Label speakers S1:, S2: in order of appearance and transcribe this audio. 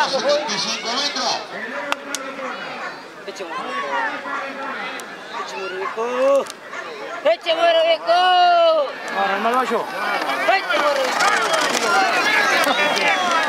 S1: 75 metros.
S2: Eche muro, viejo. Eche muro, viejo.
S3: Ahora, el malvayo.
S2: Eche muro, viejo.